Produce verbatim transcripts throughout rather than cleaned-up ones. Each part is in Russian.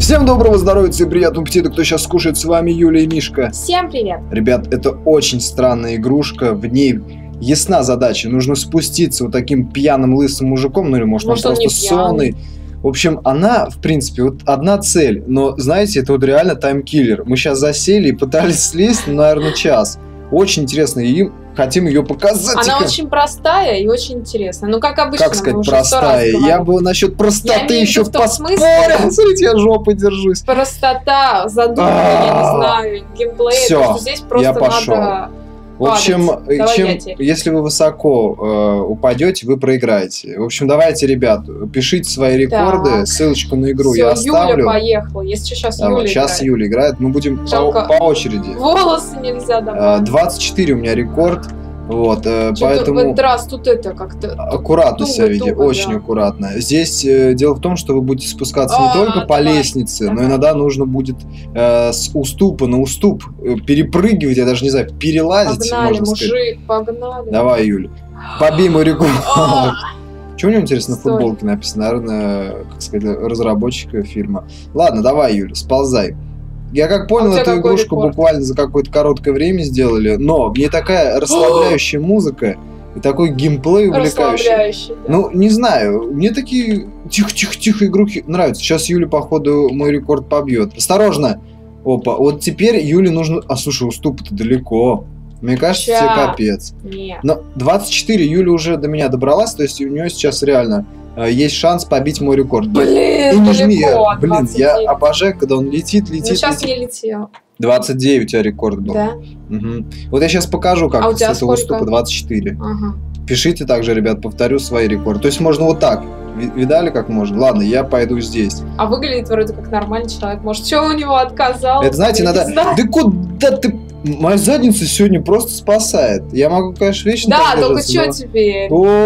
Всем доброго здоровья и приятного аппетита, кто сейчас кушает, с вами Юля и Мишка. Всем привет! Ребят, это очень странная игрушка, в ней ясна задача, нужно спуститься вот таким пьяным лысым мужиком, ну или может, может он просто сонный. В общем, она, в принципе, вот одна цель, но, знаете, это вот реально таймкиллер. Мы сейчас засели и пытались слезть, ну, наверное, час. Очень интересно, и хотим ее показать. Она очень простая и очень интересная. Ну, как обычно. Как сказать простая? Я бы насчет простоты еще поспорил. Смотрите, я жопой держусь. Простота, задумка, я не знаю, геймплей. Все, здесь просто я пошел. Надо... В общем, чем, если вы высоко э, упадете, вы проиграете. В общем, давайте, ребят, пишите свои рекорды. Так. Ссылочку на игру Всё, я оставлю. Юля поехала. Если что, сейчас Давай, Юля сейчас играет. Юля играет. Мы будем по, по очереди. Волосы нельзя добавить. двадцать четыре у меня рекорд. Вот, э, поэтому... В этот раз тут это как-то... Аккуратно себя ведите, очень да. аккуратно. Здесь э, дело в том, что вы будете спускаться а, не только по давай, лестнице, давай. но иногда нужно будет э, с уступа на уступ э, перепрыгивать, я даже не знаю, перелазить. Погнали, можно мужик, сказать. погнали. Давай, Юля, побей мой рекорд. Что у него, интересно, на Стой. футболке написано? Наверное, как сказать, разработчика фирма. Ладно, давай, Юля, сползай. Я как понял, а эту игрушку рекорд? буквально за какое-то короткое время сделали, но в ней такая расслабляющая музыка и такой геймплей увлекающий. Да? Ну, не знаю, мне такие тихо-тихо-тихо игрушки нравятся. Сейчас Юля, походу, мой рекорд побьет. Осторожно! Опа, вот теперь Юле нужно... А, слушай, уступ-то далеко. Мне кажется, Ща. тебе капец. Нет. Но двадцать четыре Юля уже до меня добралась, то есть у нее сейчас реально... есть шанс побить мой рекорд. Блин, и не жми, далеко, блин, двадцать девять. Я обожаю, когда он летит, летит, Ну, сейчас летит. не летел. двадцать девять у тебя рекорд был. Да? Угу. Вот я сейчас покажу, как а с этого уступа двадцать четыре. Ага. Пишите также, ребят, повторю свои рекорды. То есть можно вот так. Видали, как можно? Ладно, я пойду здесь. А выглядит вроде как нормальный человек. Может, что у него отказал? Это, знаете, надо... Да куда ты... Моя задница сегодня просто спасает. Я могу, конечно, вечно Да, только что но... теперь?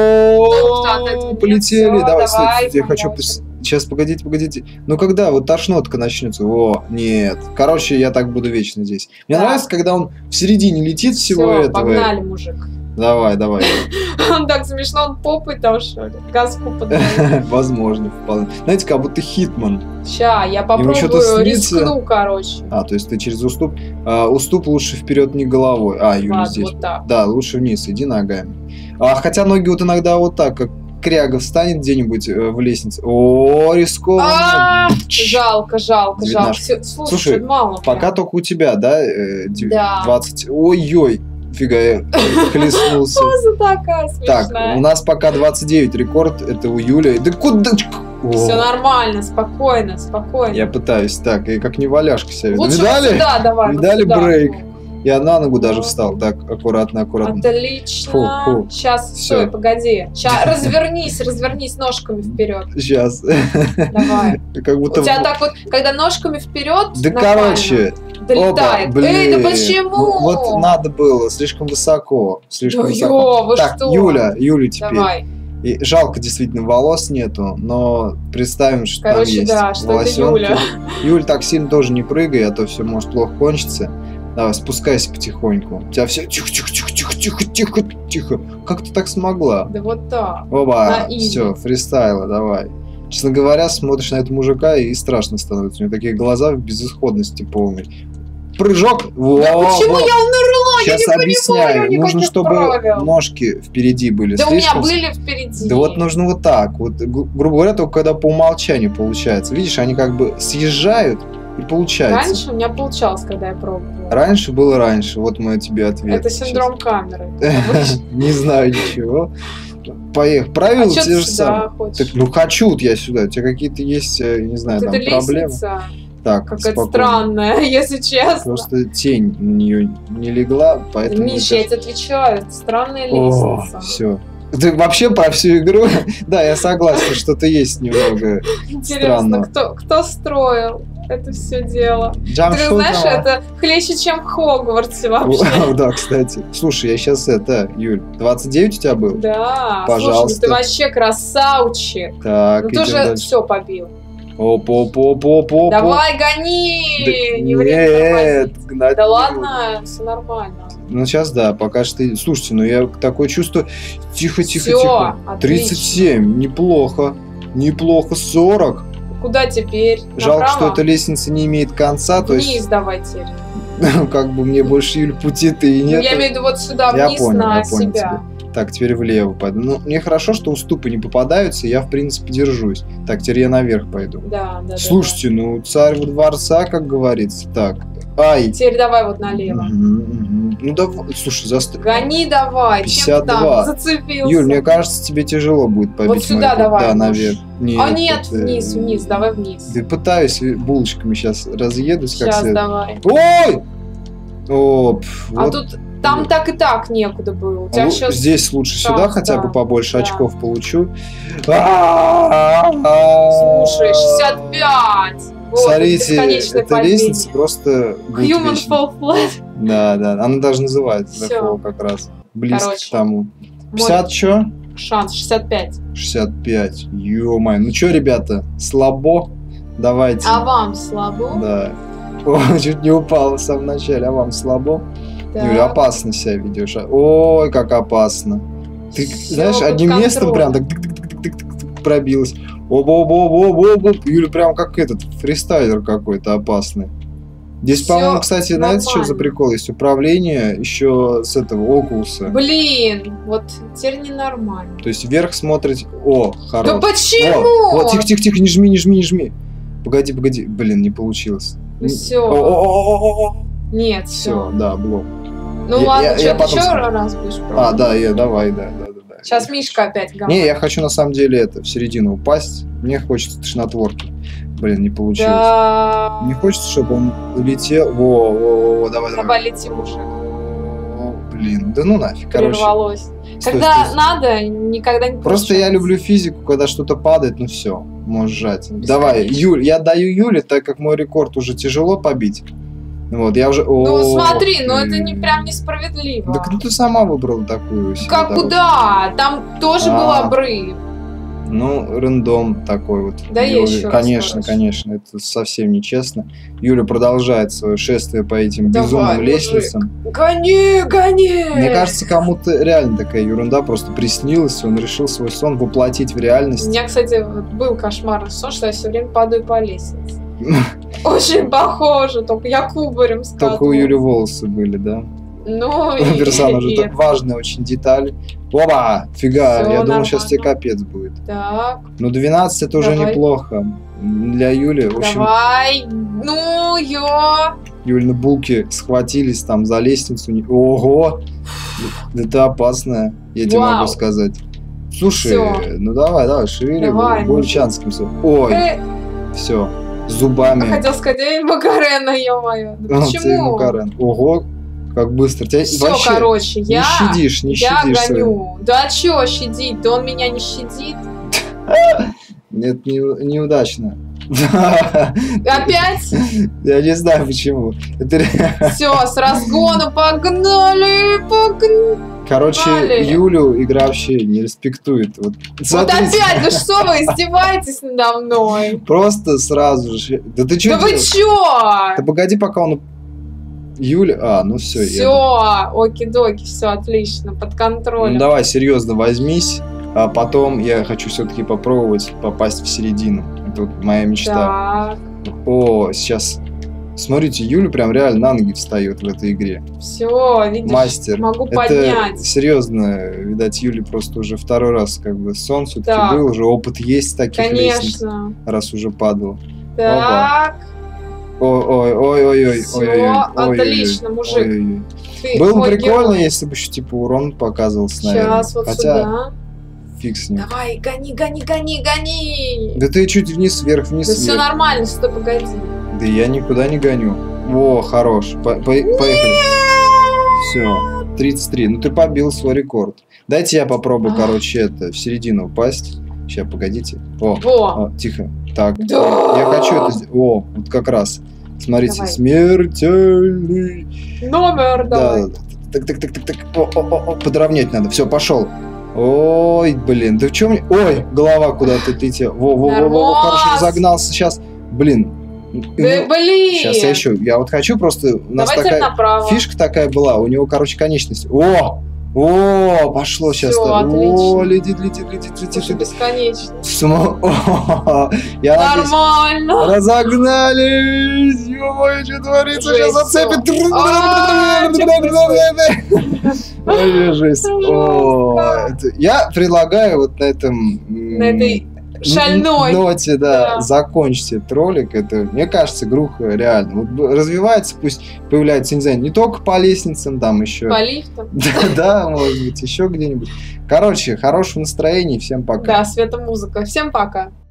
О, полетели. Давай, я хочу... Сейчас, погодите, погодите. Ну, когда вот тошнотка начнется? О, нет. Короче, я так буду вечно здесь. Мне нравится, когда он в середине летит всего этого. Погнали, мужик. Давай, давай. Он так смешно, он попой там, что ли? Газку подает. Возможно, вполне. Знаете, как будто Хитман. Ща, я попробую, рискну, короче. А, то есть ты через уступ. А, уступ лучше вперед, не головой. А, Юля здесь. Вот так. Да, лучше вниз, иди ногами. А, хотя ноги вот иногда вот так, как кряга встанет где-нибудь э, в лестнице. О, рискованно. Жалко, жалко, жалко. Слушай, пока только у тебя, да? двадцать. Ой-ой. Фига, я хлестнулся. Поза такая смешная. Так, у нас пока двадцать девять рекорд, это у Юли. Да куда? Все нормально, спокойно, спокойно. Я пытаюсь, так, и как не валяшка себя веду. Лучше Видали? Сюда, давай, Видали вот сюда. Брейк? Я на ногу даже встал. Так, аккуратно, аккуратно. Отлично. Фу, фу. Сейчас, Всё. стой, погоди. Сейчас развернись, развернись ножками вперед. Сейчас. Давай. Как будто... У тебя так вот, когда ножками вперед, да короче. долетает. Опа, Эй, да почему? Ну, вот надо было, слишком высоко. Слишком да высоко. Ё, вы так, что? Юля, Юля теперь. Давай. И жалко, действительно, волос нету, но представим, что Короче, там есть да, что волосенки. это Юля. Юль, так сильно тоже не прыгай, а то все может плохо кончиться. Давай, спускайся потихоньку. У тебя все тихо-тихо-тихо-тихо-тихо-тихо. Как ты так смогла? Да вот так. Оба, все, фристайла, давай. Честно говоря, смотришь на этого мужика и страшно становится. У него такие глаза в безысходности полной. Прыжок! Во, да почему во. я умерла? Сейчас я не объясняю. понимаю, нужно, чтобы правил. ножки впереди были. Да слишком... у меня были впереди. Да вот нужно вот так. Вот, грубо говоря, только когда по умолчанию получается. Видишь, они как бы съезжают и получается. Раньше у меня получалось, когда я пробовала. Раньше было раньше. Вот мой тебе ответ. Это синдром камеры. Не знаю ничего. Поехали. Правила те же самые. Ну хочу я сюда. У тебя какие-то есть, не знаю, там проблемы. Так, какая-то странная, если честно. Просто тень на нее не легла, поэтому... Миша, я тебе отвечаю, это странная лестница. О, все. Ты вообще про всю игру? Да, я согласен, что-то есть немного интересно, кто, кто строил это все дело? Jump Ты знаешь, это хлеще, чем в Хогвартсе вообще. Да, кстати. Слушай, я сейчас это, Юль, двадцать девять у тебя был? Да. Пожалуйста. Слушай, ты вообще красавчик. Так, ну ты же все побил. Оп-оп-оп-оп-оп. Давай, гони! Да, не время гнать да ладно, все нормально. Ну сейчас да, пока что ты... Слушайте, ну я такое чувство... Тихо-тихо-тихо. тридцать семь, неплохо. Неплохо, сорок. Куда теперь? Жалко, Направо? что эта лестница не имеет конца. То Вниз есть, давай теперь. как бы мне больше, Юль, пути-то и нет. Ну, я имею в виду вот сюда, Я вниз понял, на я понял себя. тебя. Так, теперь влево пойду. Ну, мне хорошо, что уступы не попадаются, и я, в принципе, держусь. Так, теперь я наверх пойду. Да, да, Слушайте, да, ну, царь во дворца, как говорится. Так, ай. теперь давай вот налево. Угу, угу. Ну, давай, слушай, застой. Гони давай, пятьдесят два. чем ты там зацепился? Юль, мне кажется, тебе тяжело будет побить. Вот сюда мою... давай. Да, муж. наверх. Нет, А нет, это... вниз, вниз, давай вниз. Да пытаюсь булочками сейчас разъедусь как Сейчас следует. давай. Ой! О, пф, А вот. тут, там так и так некуда было. У тебя Лу- сейчас... Здесь лучше шанс, сюда хотя да, бы побольше да. очков получу. Слушай, шестьдесят пять! Вот, Смотрите, бесконечное эта падение. лестница просто будет Human вечно. fall flat. Да, да, она даже называется Всё. fall как раз. Близко Короче. к тому. Мой пятьдесят чё? шанс, шестьдесят пять. шестьдесят пять. Ё-моё. Ну чё, ребята, слабо? Давайте. А вам слабо? Да. О, чуть не упал в самом начале. А вам слабо? Так. Юля, опасно себя ведешь. Ой, как опасно. Ты, Всё знаешь, под одним местом прям контролем. так тык-тык-тык-тык-тык пробилась. Оба-оба-оба-оба. Юля прям как этот фристайлер какой-то опасный. Здесь, Всё по-моему, кстати, знаете, что за нормально. прикол? Есть управление еще с этого Окулуса. Блин, вот теперь ненормально. То есть вверх смотрите. О, хорош. Да почему? О, вот, тихо-тихо-тихо, не жми, не жми, не жми. Погоди, погоди. Блин, не получилось. Ну всё. О-о-о-о-о-о. Нет, Все, все. да, блок. Ну Я- ладно, я- я что-то потом еще скажу. раз будешь А, пробовать? да, я, давай, да, да, да, да. Сейчас Мишка опять Не, говорит. я хочу на самом деле это, в середину упасть. Мне хочется тошнотворки. Блин, не получилось. Да. Не хочется, чтобы он летел. Во, во, во, давай, давай. Давай летим уже. О, блин, да ну нафиг. Короче, Прервалось. стой, Когда стой, стой. надо, никогда не Просто я получается. люблю физику, когда что-то падает, ну все, можешь жать. Бесконечно. Давай, Юль, я даю Юле, так как мой рекорд уже тяжело побить. Вот, я уже... Ну О, смотри, ну это м. не прям несправедливо. Так ну ты сама выбрала такую себе Как дорогу. куда? Там тоже был А. обрыв. Ну, рандом такой вот. Да я Юля. еще раз, Конечно, короче. конечно, это совсем нечестно. Юля продолжает свое шествие по этим Давай, безумным мужик. лестницам. Гони, гони! Мне кажется, кому-то реально такая ерунда просто приснилась, и он решил свой сон воплотить в У реальность. меня, кстати, вот был кошмарный сон, что я все время падаю по лестнице. Очень похоже, только я кубарем скатываюсь. Только у Юли волосы были, да? Ну У и... персонажа. и Это важная очень деталь. Опа! Фига, Всё я думал, сейчас нормально. тебе капец будет. Так, Ну, двенадцать это уже Давай. неплохо. Для Юли, в общем, давай. Ну, ё. Юлины булки схватились там за лестницу. Не- Ого! Это опасно, я тебе Вау. могу сказать. Слушай, Всё. ну давай, давай, шевели Давай, бульчанским. Ой, Э, все, зубами. хотел сказать, эй, Макарена, ё-моё. Да А, ты почему? Макарен. Ого, как быстро. Тебя Все, вообще короче, не я... щадишь, не Я щадишь. своим. гоню. Да чё щадить? Да он меня не щадит. Нет, не, неудачно. Опять? Я не знаю почему. Это ре- Все, с разгона погнали, погнали. Короче, Погнали. Юлю игра вообще не респектует. Вот, Вот смотрите, опять, да что вы издеваетесь надо мной? просто сразу же. Да ты что Да вы чё? Да погоди, пока он... Юля... А, ну все. Все, оки-доки, все отлично, под Ну контролем. давай, серьезно возьмись. А потом я хочу все-таки попробовать попасть в середину. Это вот моя мечта. Так, О, сейчас... Смотрите, Юля прям реально на ноги встает в этой игре. все, видишь, Мастер. могу Это поднять. серьезно, видать, Юле просто уже второй раз как бы сон все-таки Так. был, уже опыт есть таких лестниц, Конечно. раз уже падал. Так, Ой-ой-ой-ой-ой. Всё, отлично, мужик. ты... Было бы мой прикольно, герой. если бы еще типа урон показывался, наверное. Сейчас вот Хотя сюда. фиг с ним. Давай, гони, гони, гони, гони. Да ты чуть вниз, вверх, вниз, Да все вверх. нормально, стой, погоди. Да я никуда не гоню. Во, хорош. По- по- Поехали. Все. тридцать три. Ну ты побил свой рекорд. Дайте я попробую, Ах. короче, это, в середину упасть. Сейчас, погодите. О, Во. о, тихо. Так. Да. Я хочу это сделать. О, вот как раз. Смотрите, Давай. смертельный. Номер Да, давай. да, да. Так, так, так, так, так. О, о, о, о, подровнять надо. Все, пошел. Ой, блин, ты в чем? Ой, голова куда-то летела. Во, во, во, во, во, Нормас. хорошо разогнался. Сейчас, блин. Да Ну, блин. сейчас я еще. Я вот хочу просто. У нас Давай теперь такая направо. фишка такая была. У него, короче, конечность. О, О, пошло сейчас. Всё, О, отлично. летит, летит, летит, летит. Слушай, летит. бесконечно. Смо- О, я надеюсь, Нормально. разогнались! Ё-моё, что творится? Жесть, Сейчас зацепит! всё. А, чё Вообще жесть. О, Жестко. это- Я предлагаю вот на этом... м, На этой шальной. ноте, да, Да. закончить этот ролик. Это, мне кажется, игруха реально вот б- развивается, пусть появляется, не знаю, не только по лестницам, там еще... По лифтам. Да, да, может быть, еще где-нибудь. Короче, хорошего настроения, всем пока. Да, светомузыка. Всем пока.